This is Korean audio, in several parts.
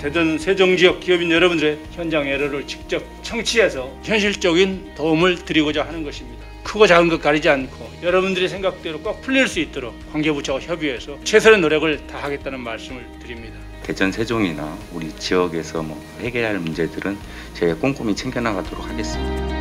대전 세종지역 기업인 여러분들의 현장 에러를 직접 청취해서 현실적인 도움을 드리고자 하는 것입니다. 크고 작은 것 가리지 않고 여러분들의 생각대로 꼭 풀릴 수 있도록 관계부처와 협의해서 최선의 노력을 다하겠다는 말씀을 드립니다. 대전 세종이나 우리 지역에서 해결해야 할 문제들은 저희가 꼼꼼히 챙겨나가도록 하겠습니다.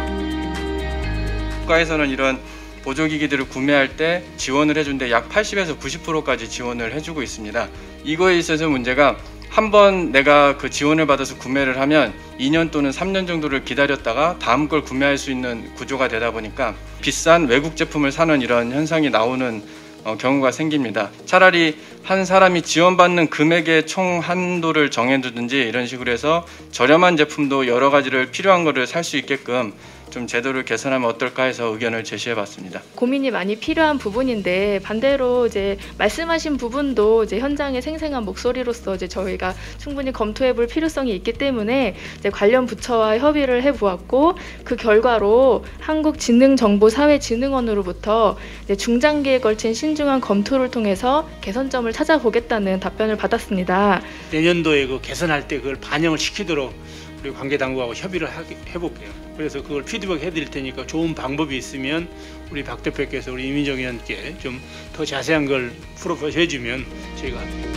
국가에서는 이런 보조기기들을 구매할 때 지원을 해준데 약 80에서 90%까지 지원을 해주고 있습니다. 이거에 있어서 문제가 한번 내가 그 지원을 받아서 구매를 하면 2년 또는 3년 정도를 기다렸다가 다음 걸 구매할 수 있는 구조가 되다 보니까 비싼 외국 제품을 사는 이런 현상이 나오는 경우가 생깁니다. 차라리 한 사람이 지원받는 금액의 총 한도를 정해두든지 이런 식으로 해서 저렴한 제품도 여러 가지를 필요한 거를 살 수 있게끔 좀 제도를 개선하면 어떨까 해서 의견을 제시해봤습니다. 고민이 많이 필요한 부분인데 반대로 이제 말씀하신 부분도 이제 현장의 생생한 목소리로서 이제 저희가 충분히 검토해볼 필요성이 있기 때문에 이제 관련 부처와 협의를 해보았고 그 결과로 한국지능정보사회진흥원으로부터 이제 중장기에 걸친 신중한 검토를 통해서 개선점을 찾아보겠다는 답변을 받았습니다. 내년도에 그 개선할 때 그걸 반영을 시키도록 우리 관계 당국하고 협의를 해볼게요. 그래서 그걸 피드백 해드릴 테니까 좋은 방법이 있으면 우리 박 대표께서 우리 이민정 의원께 좀 더 자세한 걸 풀어주면 저희가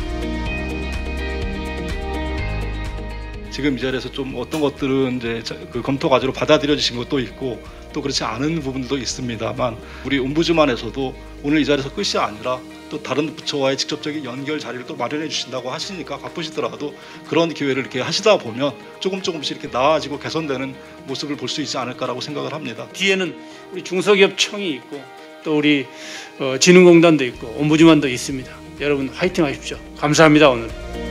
지금 이 자리에서 좀 어떤 것들은 이제 그 검토 과제로 받아들여지신 것도 있고 또 그렇지 않은 부분도 있습니다만 우리 옴부즈만에서도 오늘 이 자리에서 끝이 아니라 또 다른 부처와의 직접적인 연결 자리를 또 마련해 주신다고 하시니까 바쁘시더라도 그런 기회를 이렇게 하시다 보면 조금씩 이렇게 나아지고 개선되는 모습을 볼 수 있지 않을까라고 생각을 합니다. 뒤에는 우리 중소기업청이 있고 또 우리 진흥공단도 있고 옴부즈만도 있습니다. 여러분 화이팅 하십시오. 감사합니다 오늘.